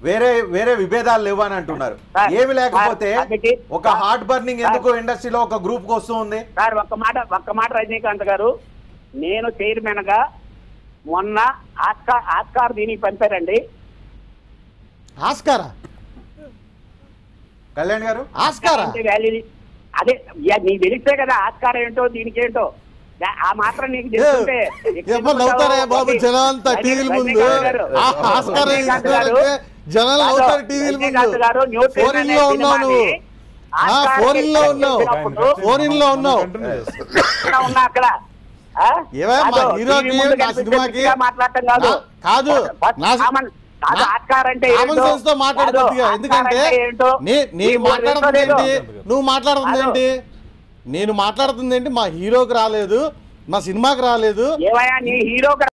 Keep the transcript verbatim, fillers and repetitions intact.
వేరే వేరే విభేదాలు లేవు అని అంటున్నారు. ఏమి లేకపోతే ఒక హార్ట్ బర్నింగ్ ఎందుకు ఇండస్ట్రీలో ఒక గ్రూప్ కు వస్తూ ఉంది? సార్ ఒక్క మాట ఒక్క మాట రజనీకాంత్ గారు, నేను చైర్మన్ గా మొన్న ఆస్కార్ ఆస్కార్ దీనికి పంపారండి. ఆస్కారా కళ్యాణ్ గారు? ఆస్కారా అదే నీకు తెలిస్తే కదా ఆస్కార్ ఏంటో దీనికి ఏంటో ఆ మాత్రం నీకు తెలుస్తుంటే నవ్వుతారా బాబు జనాలంతా టీవీల ముందు? ఆస్కార్ జనాలు నవ్వుతారు టీవీల ముందు. ఫోరిన్ లో ఉన్నావు నువ్వు, ఫోరిన్ లో ఉన్నావు, ఫోరిన్ లో ఉన్నావు. ఉన్నా అక్కడ ఏమో హీరోకి నా సినిమాకి మాట్లాడటం కాదు కాదు ఆస్కార్ అంటే మాట్లాడు కొద్దిగా. ఎందుకంటే నేను మాట్లాడుతుంది ఏంటి, నువ్వు మాట్లాడుతుంది ఏంటి? నేను మాట్లాడుతుంది ఏంటి? మా హీరోకి రాలేదు, మా సినిమాకి రాలేదు. ఏవయ్యా నీ హీరో